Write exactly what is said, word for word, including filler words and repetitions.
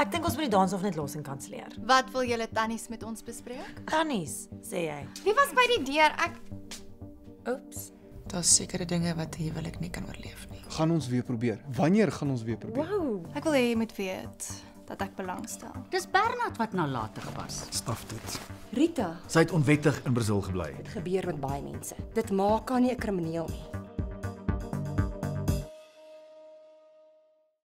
Ek dink ons moet die danshof net los en kanselleer. Wat wil julle tannies met ons bespreek? Tannies, sê jy. Wie was by die deur? Ek Oeps. Daar's sekere dinge wat 'n huwelik nie kan oorleef nie. Gaan ons weer probeer. Wanneer gaan ons weer probeer? Wow. ek wil hê jy moet weet dat ek belangstel. Dis Bernard wat nalatig was. Staf dit. Rita, Sy het onwettig in Brazil gebly. dit gebeur met baie mense. Dit maak haar nie 'n krimineel nie.